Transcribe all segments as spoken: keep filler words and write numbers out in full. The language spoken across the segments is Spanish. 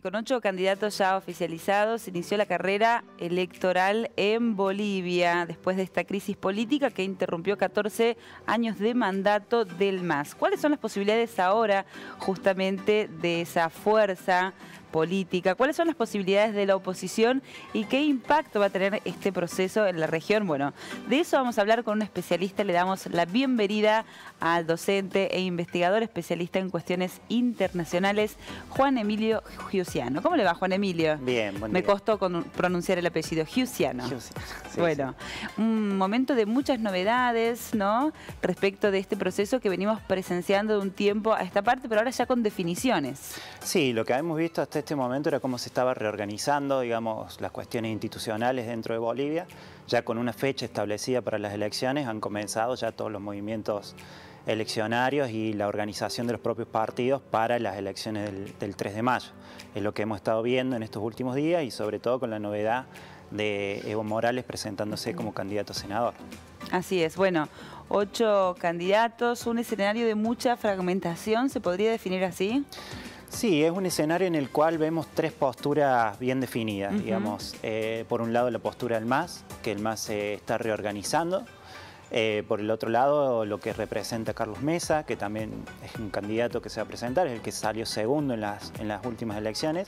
con ocho candidatos ya oficializados, inició la carrera electoral en Bolivia después de esta crisis política que interrumpió catorce años de mandato del M A S. ¿Cuáles son las posibilidades ahora justamente de esa fuerza política? ¿Cuáles son las posibilidades de la oposición y qué impacto va a tener este proceso en la región? Bueno, de eso vamos a hablar con un especialista. Le damos la bienvenida al docente e investigador especialista en cuestiones internacionales, Juan Emilio Giussiano. ¿Cómo le va, Juan Emilio? Bien, buen día. Me costó con pronunciar el apellido, Giussiano. Giussiano, sí, bueno, sí. Un momento de muchas novedades, ¿no?, respecto de este proceso que venimos presenciando de un tiempo a esta parte, pero ahora ya con definiciones. Sí, lo que hemos visto hasta este momento era cómo se estaba reorganizando, digamos, las cuestiones institucionales dentro de Bolivia. Ya con una fecha establecida para las elecciones han comenzado ya todos los movimientos eleccionarios y la organización de los propios partidos para las elecciones del, del tres de mayo. Es lo que hemos estado viendo en estos últimos días y sobre todo con la novedad de Evo Morales presentándose como candidato a senador. Así es, bueno, ocho candidatos, un escenario de mucha fragmentación, ¿se podría definir así? Sí, es un escenario en el cual vemos tres posturas bien definidas, uh-huh. digamos. Eh, por un lado la postura del M A S, que el M A S se está reorganizando. Eh, por el otro lado, lo que representa Carlos Mesa, que también es un candidato que se va a presentar, es el que salió segundo en las, en las últimas elecciones.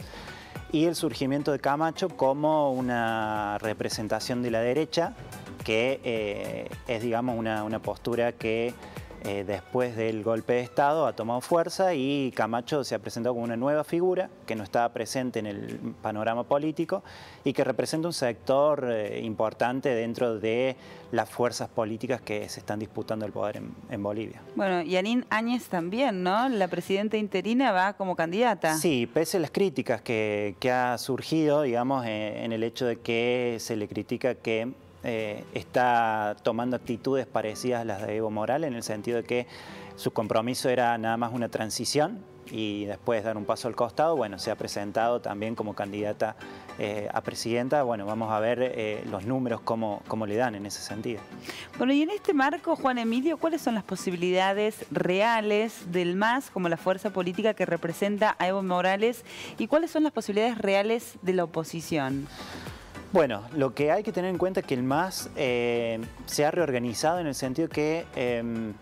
Y el surgimiento de Camacho como una representación de la derecha, que eh, es, digamos, una, una postura que eh, después del golpe de Estado ha tomado fuerza y Camacho se ha presentado como una nueva figura que no estaba presente en el panorama político y que representa un sector eh, importante dentro de las fuerzas políticas que se están disputando el poder en, en Bolivia. Bueno, y Yanine Áñez también, ¿no? La presidenta interina va como candidata. Sí, pese a las críticas que, que ha surgido, digamos, eh, en el hecho de que se le critica que Eh, está tomando actitudes parecidas a las de Evo Morales, en el sentido de que su compromiso era nada más una transición y después dar un paso al costado. Bueno, se ha presentado también como candidata eh, a presidenta. Bueno, vamos a ver eh, los números cómo, cómo le dan en ese sentido. Bueno, y en este marco, Juan Emilio, ¿cuáles son las posibilidades reales del M A S como la fuerza política que representa a Evo Morales y cuáles son las posibilidades reales de la oposición? Bueno, lo que hay que tener en cuenta es que el M A S eh, se ha reorganizado en el sentido que eh,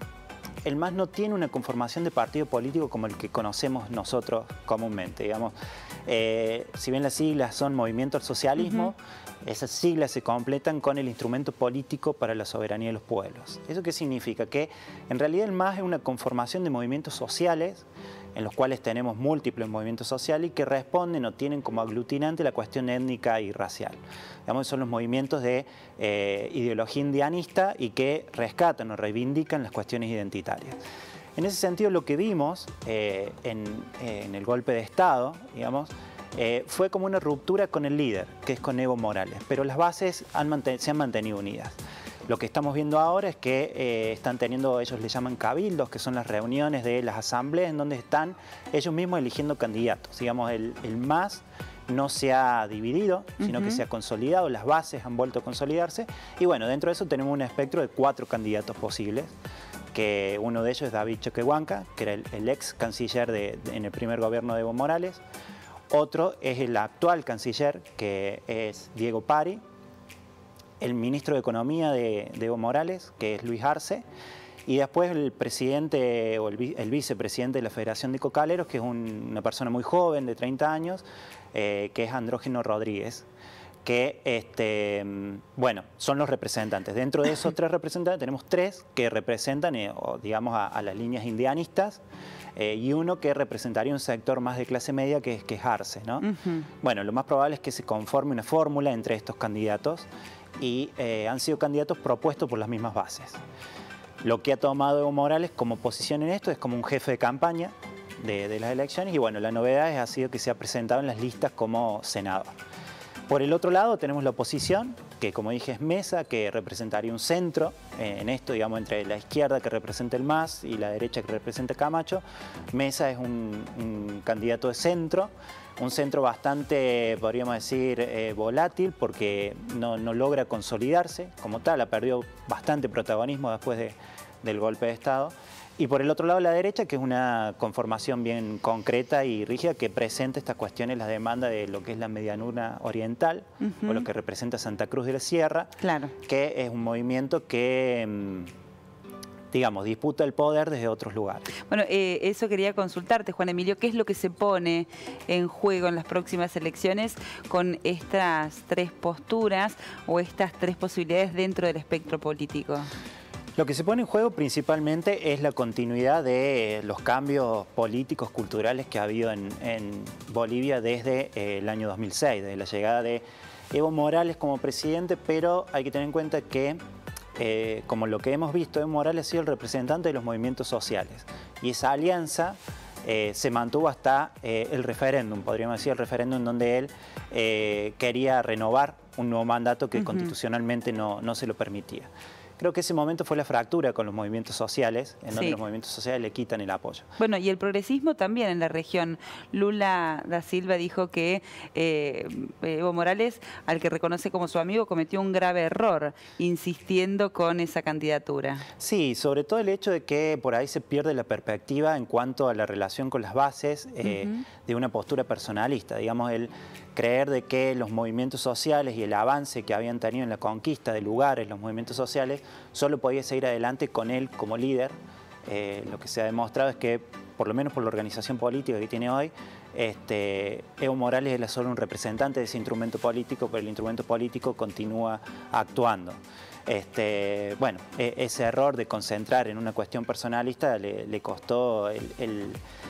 el M A S no tiene una conformación de partido político como el que conocemos nosotros comúnmente, digamos. Eh, si bien las siglas son Movimiento al Socialismo, uh-huh. esas siglas se completan con el instrumento político para la soberanía de los pueblos. ¿Eso qué significa? Que en realidad el M A S es una conformación de movimientos sociales en los cuales tenemos múltiples movimientos sociales y que responden o tienen como aglutinante la cuestión étnica y racial. Digamos, son los movimientos de eh, ideología indianista y que rescatan o reivindican las cuestiones identitarias. En ese sentido, lo que vimos eh, en, eh, en el golpe de Estado, digamos, eh, fue como una ruptura con el líder, que es con Evo Morales, pero las bases han se han mantenido unidas. Lo que estamos viendo ahora es que eh, están teniendo, ellos le llaman cabildos, que son las reuniones de las asambleas en donde están ellos mismos eligiendo candidatos. Digamos, el, el M A S no se ha dividido, sino uh-huh. que se ha consolidado, las bases han vuelto a consolidarse. Y bueno, dentro de eso tenemos un espectro de cuatro candidatos posibles, que uno de ellos es David Choquehuanca, que era el, el ex canciller de, de, en el primer gobierno de Evo Morales. Otro es el actual canciller, que es Diego Pari. El ministro de Economía de, de Evo Morales, que es Luis Arce, y después el presidente o el, el vicepresidente de la Federación de Cocaleros, que es un, una persona muy joven, de treinta años, eh, que es Andrógeno Rodríguez, que, este, bueno, son los representantes. Dentro de esos tres representantes tenemos tres que representan, eh, o, digamos, a, a las líneas indianistas, eh, y uno que representaría un sector más de clase media, que es, que es Arce, ¿no? Uh-huh. Bueno, lo más probable es que se conforme una fórmula entre estos candidatos, y eh, han sido candidatos propuestos por las mismas bases. Lo que ha tomado Evo Morales como posición en esto es como un jefe de campaña de, de las elecciones y bueno, la novedad ha sido que se ha presentado en las listas como senador. Por el otro lado tenemos la oposición, que como dije es Mesa, que representaría un centro eh, en esto, digamos, entre la izquierda que representa el M A S y la derecha que representa Camacho. Mesa es un, un candidato de centro, un centro bastante, podríamos decir, eh, volátil, porque no, no logra consolidarse como tal, ha perdido bastante protagonismo después de, del golpe de Estado. Y por el otro lado la derecha, que es una conformación bien concreta y rígida que presenta estas cuestiones, las demandas de lo que es la medianuna oriental, uh-huh. o lo que representa Santa Cruz de la Sierra, claro. que es un movimiento que, digamos, disputa el poder desde otros lugares. Bueno, eh, eso quería consultarte, Juan Emilio, ¿qué es lo que se pone en juego en las próximas elecciones con estas tres posturas o estas tres posibilidades dentro del espectro político? Lo que se pone en juego principalmente es la continuidad de los cambios políticos, culturales que ha habido en, en Bolivia desde eh, el año dos mil seis, desde la llegada de Evo Morales como presidente, pero hay que tener en cuenta que, eh, como lo que hemos visto, Evo Morales ha sido el representante de los movimientos sociales y esa alianza eh, se mantuvo hasta eh, el referéndum, podríamos decir el referéndum donde él eh, quería renovar un nuevo mandato que uh-huh. constitucionalmente no, no se lo permitía. Creo que ese momento fue la fractura con los movimientos sociales, en donde sí. los movimientos sociales le quitan el apoyo. Bueno, y el progresismo también en la región. Lula da Silva dijo que eh, Evo Morales, al que reconoce como su amigo, cometió un grave error, insistiendo con esa candidatura. Sí, sobre todo el hecho de que por ahí se pierde la perspectiva en cuanto a la relación con las bases eh, uh-huh. de una postura personalista. Digamos, el creer de que los movimientos sociales y el avance que habían tenido en la conquista de lugares, los movimientos sociales, solo podía seguir adelante con él como líder. Eh, lo que se ha demostrado es que, por lo menos por la organización política que tiene hoy, este, Evo Morales es solo un representante de ese instrumento político, pero el instrumento político continúa actuando. Este, bueno, e ese error de concentrar en una cuestión personalista le, le costó el, el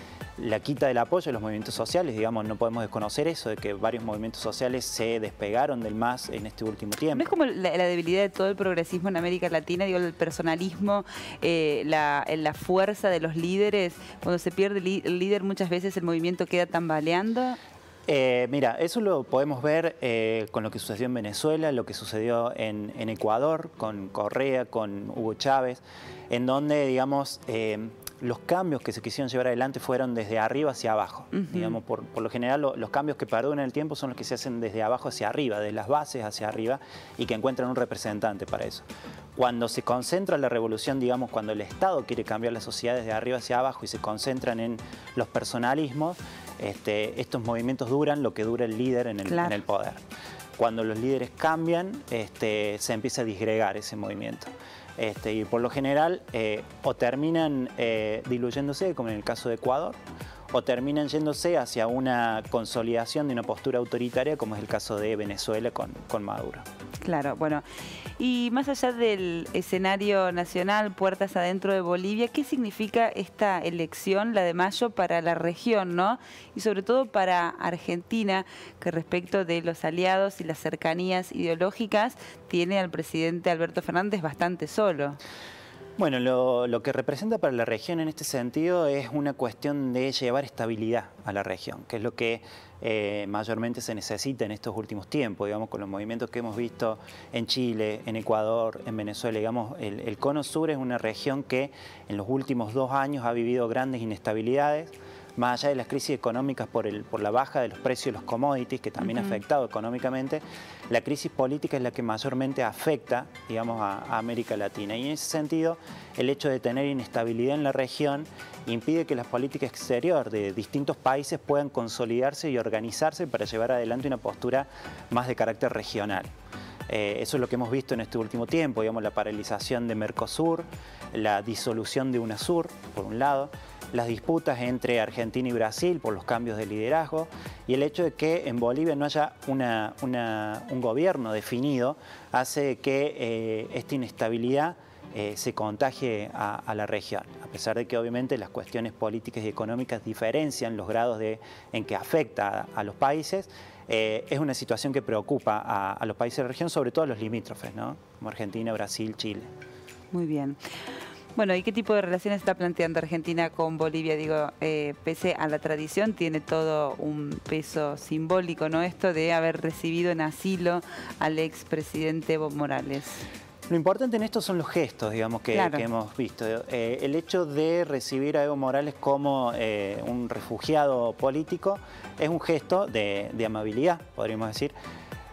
la quita del apoyo de los movimientos sociales. Digamos, no podemos desconocer eso, de que varios movimientos sociales se despegaron del M A S en este último tiempo. ¿No es como la, la debilidad de todo el progresismo en América Latina, digo, el personalismo, eh, la, la fuerza de los líderes? Cuando se pierde el líder, muchas veces el movimiento queda tambaleando. Eh, mira, eso lo podemos ver eh, con lo que sucedió en Venezuela, lo que sucedió en, en Ecuador, con Correa, con Hugo Chávez, en donde, digamos, eh, los cambios que se quisieron llevar adelante fueron desde arriba hacia abajo. Uh-huh. Digamos, por, por lo general, lo, los cambios que perduran en el tiempo son los que se hacen desde abajo hacia arriba, de las bases hacia arriba, y que encuentran un representante para eso. Cuando se concentra la revolución, digamos, cuando el Estado quiere cambiar la sociedad desde arriba hacia abajo y se concentran en los personalismos, este, estos movimientos duran lo que dura el líder en el, claro. en el poder. Cuando los líderes cambian, este, se empieza a disgregar ese movimiento. Este, y por lo general eh, o terminan eh, diluyéndose, como en el caso de Ecuador, o terminan yéndose hacia una consolidación de una postura autoritaria, como es el caso de Venezuela con, con Maduro. Claro, bueno, y más allá del escenario nacional, puertas adentro de Bolivia, ¿qué significa esta elección, la de mayo, para la región, ¿no? Y sobre todo para Argentina, que respecto de los aliados y las cercanías ideológicas, tiene al presidente Alberto Fernández bastante solo. Bueno, lo, lo que representa para la región en este sentido es una cuestión de llevar estabilidad a la región, que es lo que eh, mayormente se necesita en estos últimos tiempos, digamos, con los movimientos que hemos visto en Chile, en Ecuador, en Venezuela. Digamos, el, el Cono Sur es una región que en los últimos dos años ha vivido grandes inestabilidades, más allá de las crisis económicas por, el, por la baja de los precios de los commodities, que también uh-huh. ha afectado económicamente, la crisis política es la que mayormente afecta, digamos, a, a América Latina. Y en ese sentido, el hecho de tener inestabilidad en la región impide que las políticas exterior de distintos países puedan consolidarse y organizarse para llevar adelante una postura más de carácter regional. Eh, eso es lo que hemos visto en este último tiempo, digamos, la paralización de Mercosur, la disolución de UNASUR, por un lado, las disputas entre Argentina y Brasil por los cambios de liderazgo y el hecho de que en Bolivia no haya una, una, un gobierno definido hace que eh, esta inestabilidad eh, se contagie a, a la región, a pesar de que obviamente las cuestiones políticas y económicas diferencian los grados de, en que afecta a, a los países. Eh, es una situación que preocupa a, a los países de la región, sobre todo a los limítrofes, ¿no? Como Argentina, Brasil, Chile. Muy bien. Bueno, ¿y qué tipo de relaciones está planteando Argentina con Bolivia? Digo, eh, pese a la tradición, tiene todo un peso simbólico, ¿no? Esto de haber recibido en asilo al expresidente Evo Morales. Lo importante en esto son los gestos, digamos, que, claro. que hemos visto. Eh, el hecho de recibir a Evo Morales como eh, un refugiado político es un gesto de, de amabilidad, podríamos decir.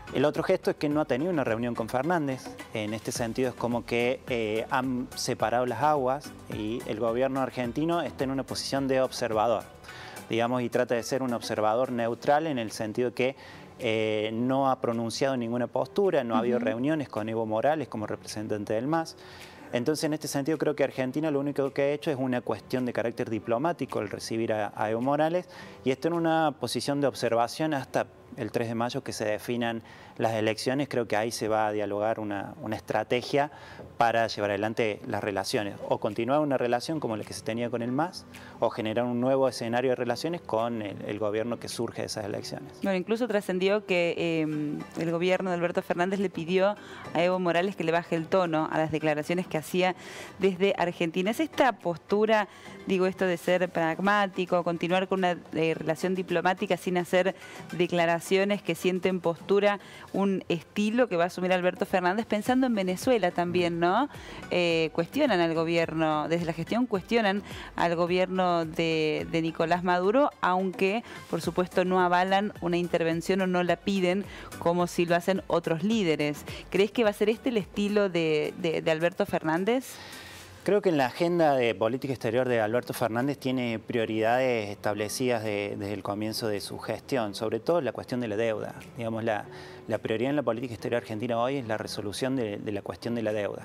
El otro gesto es que no ha tenido una reunión con Fernández. En este sentido es como que eh, han separado las aguas y el gobierno argentino está en una posición de observador, digamos, y trata de ser un observador neutral en el sentido que eh, no ha pronunciado ninguna postura, no ha habido reuniones con Evo Morales como representante del M A S. Entonces, en este sentido, creo que Argentina lo único que ha hecho es una cuestión de carácter diplomático, el recibir a, a Evo Morales, y está en una posición de observación hasta el tres de mayo que se definan las elecciones. Creo que ahí se va a dialogar una, una estrategia para llevar adelante las relaciones, o continuar una relación como la que se tenía con el M A S, o generar un nuevo escenario de relaciones con el, el gobierno que surge de esas elecciones. Bueno, incluso trascendió que eh, el gobierno de Alberto Fernández le pidió a Evo Morales que le baje el tono a las declaraciones que hacía desde Argentina. ¿Es esta postura, digo, esto de ser pragmático, continuar con una eh, relación diplomática sin hacer declaraciones que sienten postura, un estilo que va a asumir Alberto Fernández, pensando en Venezuela también, ¿no? Eh, cuestionan al gobierno, desde la gestión cuestionan al gobierno de, de Nicolás Maduro, aunque por supuesto no avalan una intervención o no la piden como si lo hacen otros líderes. ¿Crees que va a ser este el estilo de, de, de Alberto Fernández? Creo que en la agenda de política exterior de Alberto Fernández tiene prioridades establecidas de, desde el comienzo de su gestión, sobre todo la cuestión de la deuda. Digamos, la, la prioridad en la política exterior argentina hoy es la resolución de, de la cuestión de la deuda.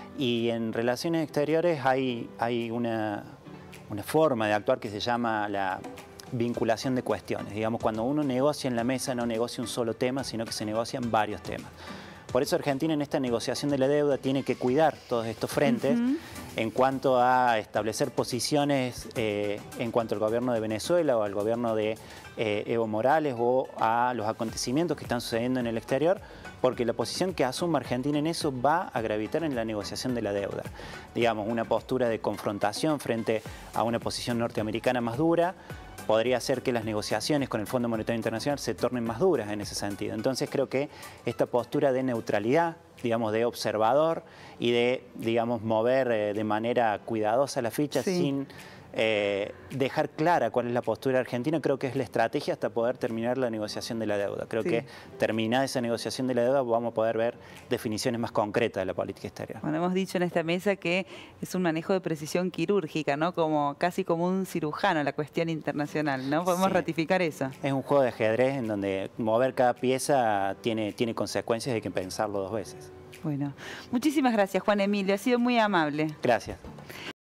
Y en relaciones exteriores hay, hay una, una forma de actuar que se llama la vinculación de cuestiones. Digamos, cuando uno negocia en la mesa no negocia un solo tema, sino que se negocian varios temas. Por eso Argentina en esta negociación de la deuda tiene que cuidar todos estos frentes uh-huh. en cuanto a establecer posiciones eh, en cuanto al gobierno de Venezuela o al gobierno de eh, Evo Morales o a los acontecimientos que están sucediendo en el exterior, porque la posición que asuma Argentina en eso va a gravitar en la negociación de la deuda. Digamos, una postura de confrontación frente a una posición norteamericana más dura podría hacer que las negociaciones con el Fondo Monetario Internacional se tornen más duras en ese sentido. Entonces creo que esta postura de neutralidad, digamos, de observador y de, digamos, mover eh, de manera cuidadosa la ficha sí. sin eh, dejar clara cuál es la postura argentina, creo que es la estrategia hasta poder terminar la negociación de la deuda. Creo sí. que terminada esa negociación de la deuda vamos a poder ver definiciones más concretas de la política exterior. Bueno, hemos dicho en esta mesa que es un manejo de precisión quirúrgica, ¿no? Como, casi como un cirujano la cuestión internacional, ¿no? ¿Podemos sí. ratificar eso? Es un juego de ajedrez en donde mover cada pieza tiene, tiene consecuencias y hay que pensarlo dos veces. Bueno, muchísimas gracias, Juan Emilio. Ha sido muy amable. Gracias.